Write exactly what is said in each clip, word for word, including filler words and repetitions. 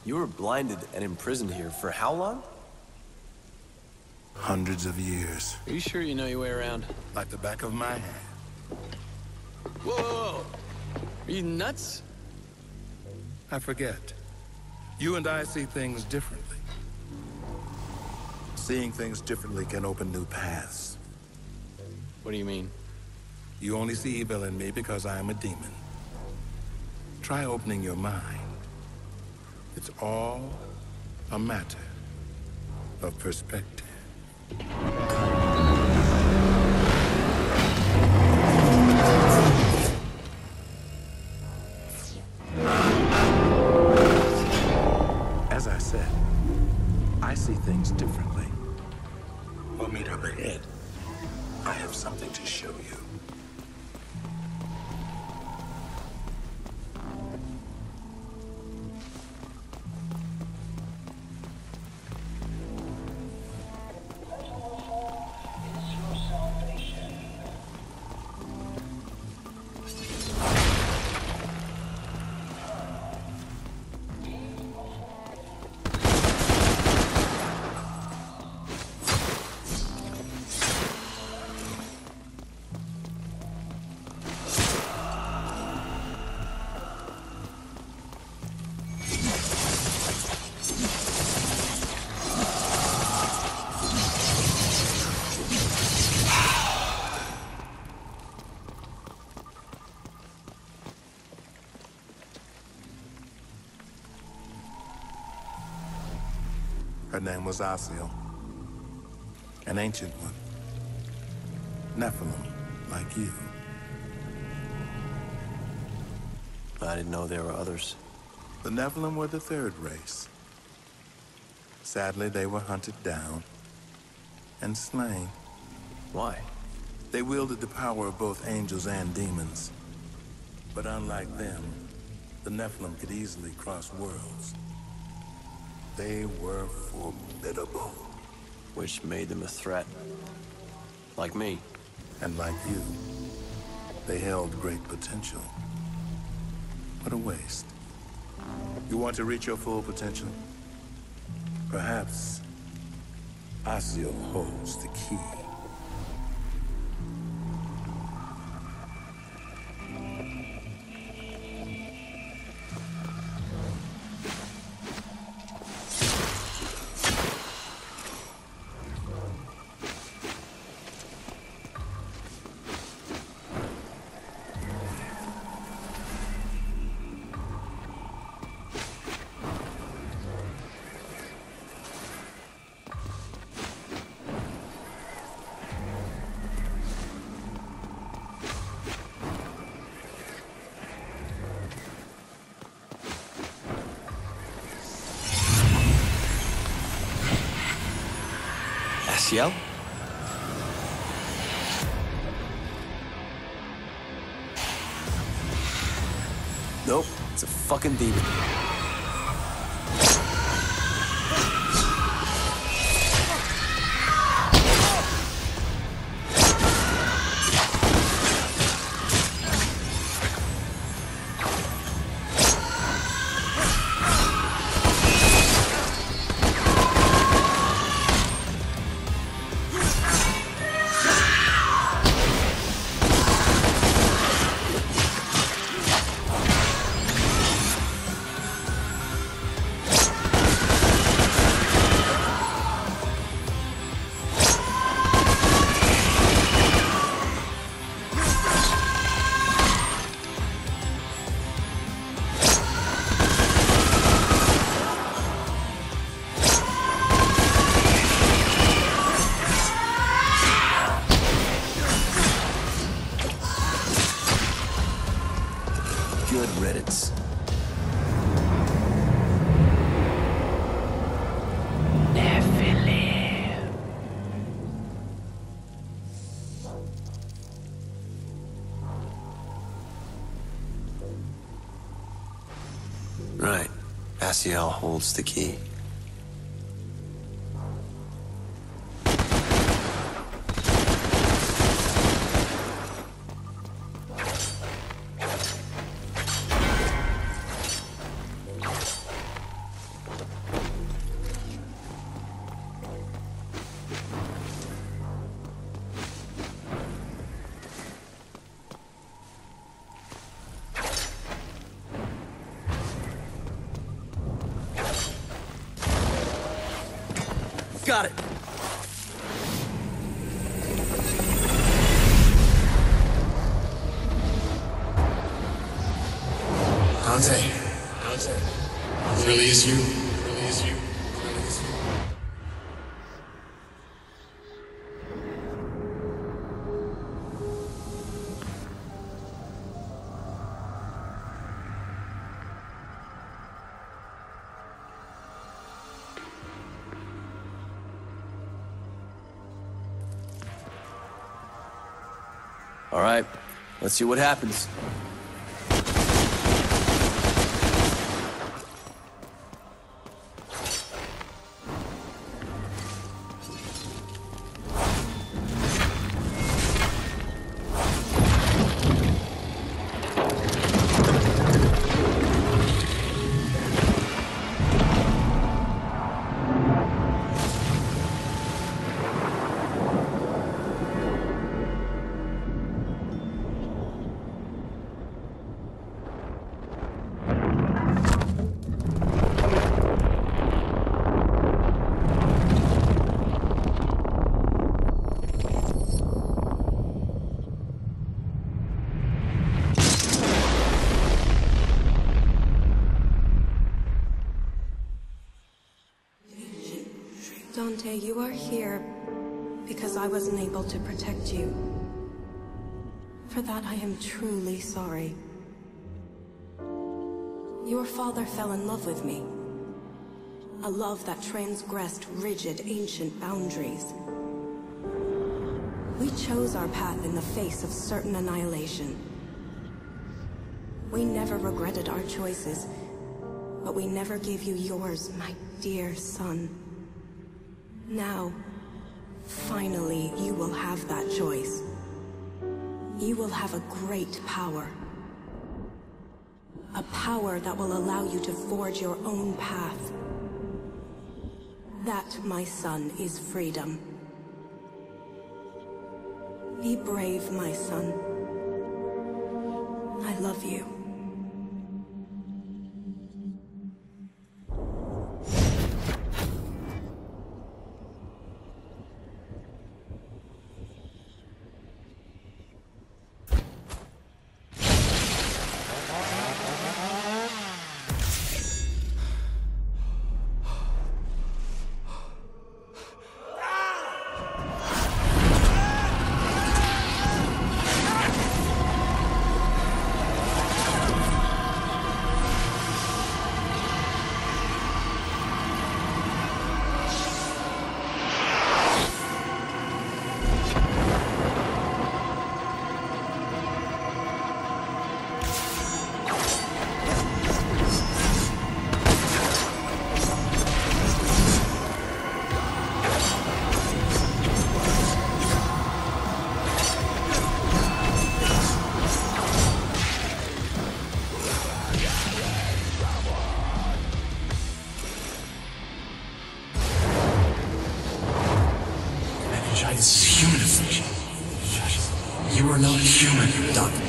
You were blinded and imprisoned here for how long? Hundreds of years. Are you sure you know your way around? Like the back of my hand. Whoa, whoa, whoa! Are you nuts? I forget. You and I see things differently. Seeing things differently can open new paths. What do you mean? You only see evil in me because I am a demon. Try opening your mind. It's all a matter of perspective. As I said, I see things differently. We'll meet up ahead. I have something to show you. Her name was Asiel, an ancient one. Nephilim, like you. I didn't know there were others. The Nephilim were the third race. Sadly, they were hunted down and slain. Why? They wielded the power of both angels and demons. But unlike them, the Nephilim could easily cross worlds. They were formidable. Which made them a threat. Like me. And like you, they held great potential. What a waste. You want to reach your full potential? Perhaps Asiel holds the key. Asiel? Nope, it's a fucking demon. Good riddance. Nephilim. Right. Asiel holds the key. Got it. Dante. Dante. It really is you. It really is you. It really is you. All right, let's see what happens. Dante, you are here because I wasn't able to protect you. For that, I am truly sorry. Your father fell in love with me. A love that transgressed rigid, ancient boundaries. We chose our path in the face of certain annihilation. We never regretted our choices, but we never gave you yours, my dear son. Now, finally, you will have that choice. You will have a great power. A power that will allow you to forge your own path. That, my son, is freedom. Be brave, my son. I love you. This is human affliction. You are not human, Dante.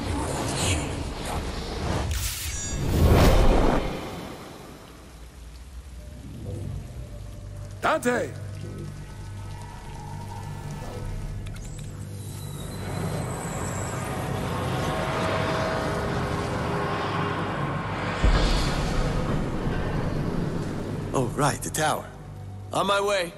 Dante! Oh, right, the tower. On my way.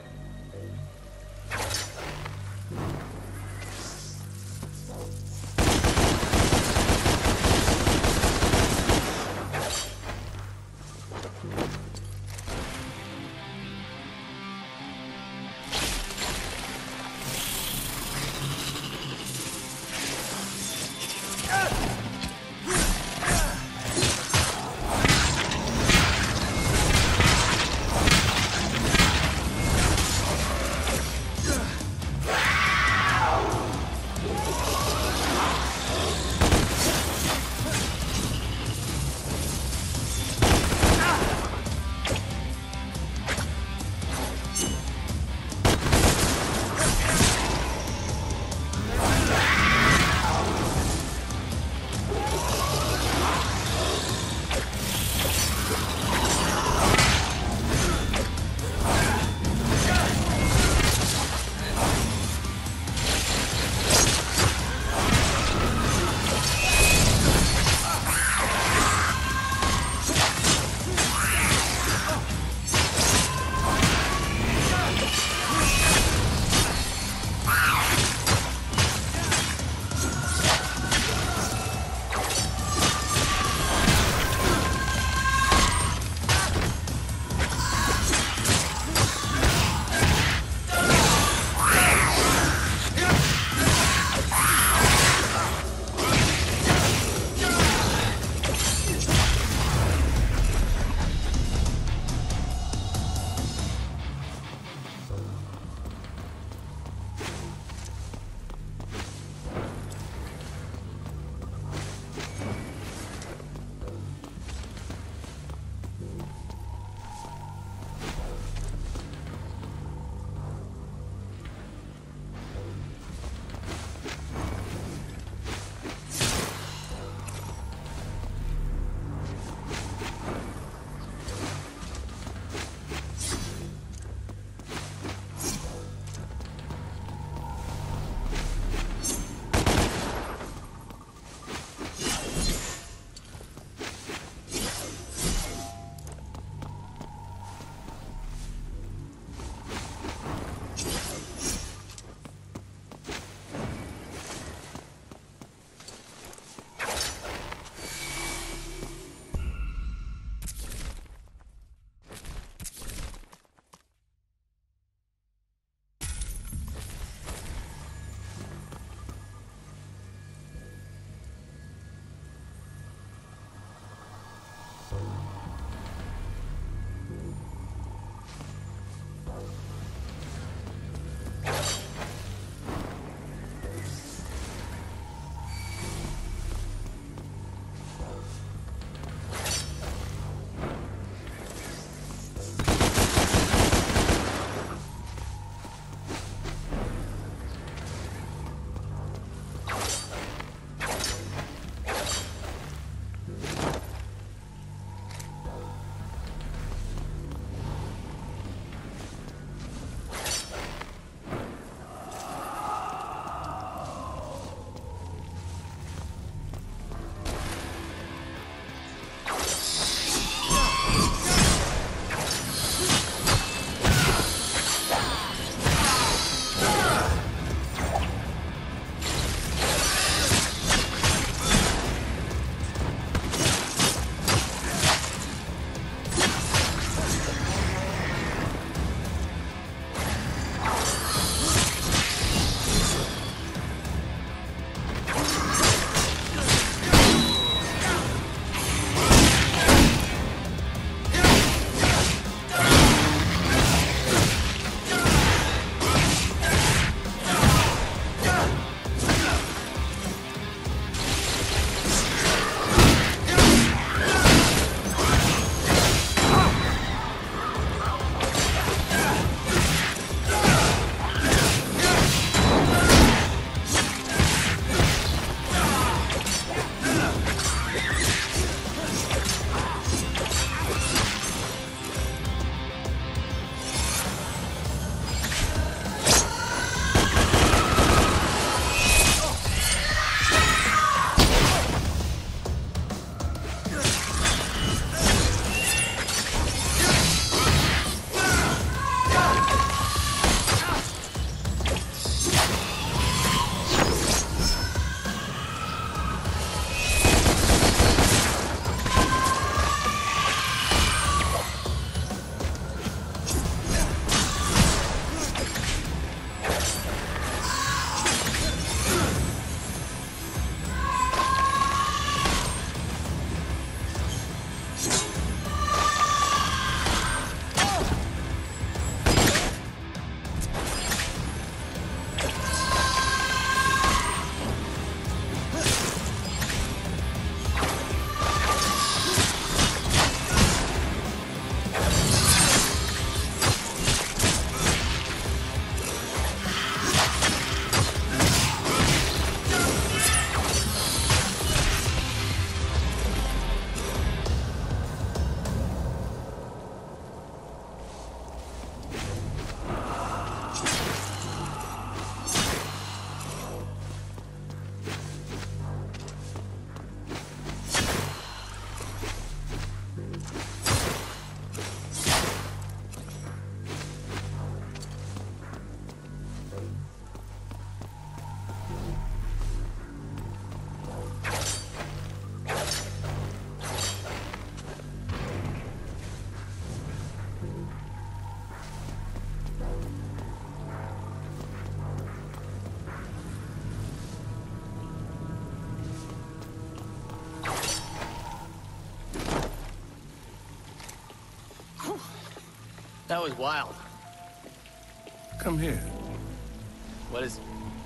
That was wild. Come here. What is...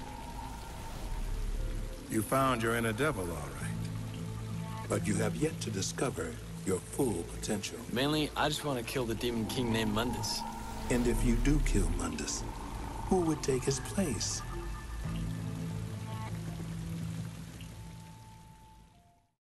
You found your inner devil, all right. But you have yet to discover your full potential. Mainly, I just want to kill the Demon King named Mundus. And if you do kill Mundus, who would take his place?